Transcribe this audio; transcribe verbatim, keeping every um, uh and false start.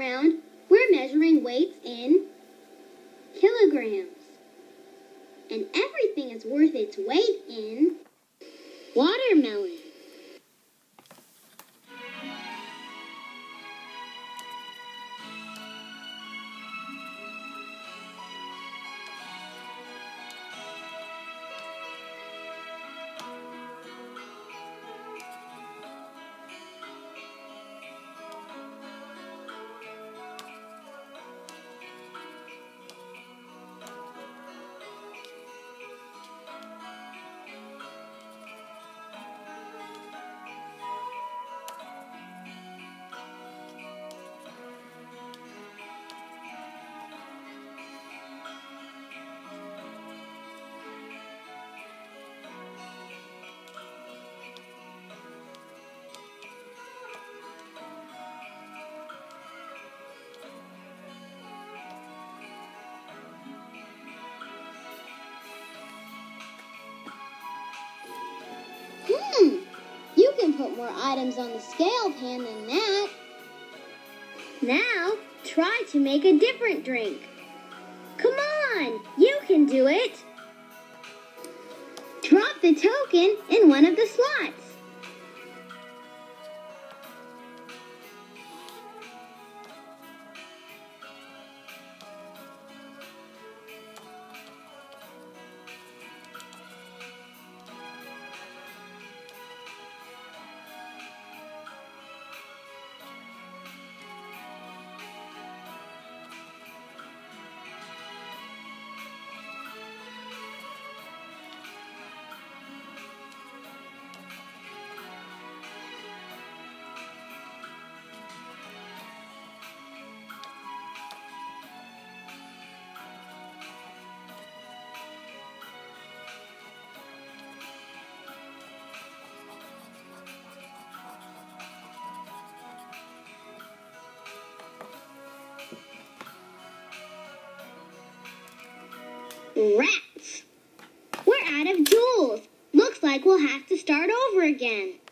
playground, we're measuring weights in kilograms. And everything is worth its weight in watermelon. Hmm, you can put more items on the scale pan than that. Now, try to make a different drink. Come on, you can do it. Drop the token in one of the slots. Rats! We're out of jewels. Looks like we'll have to start over again.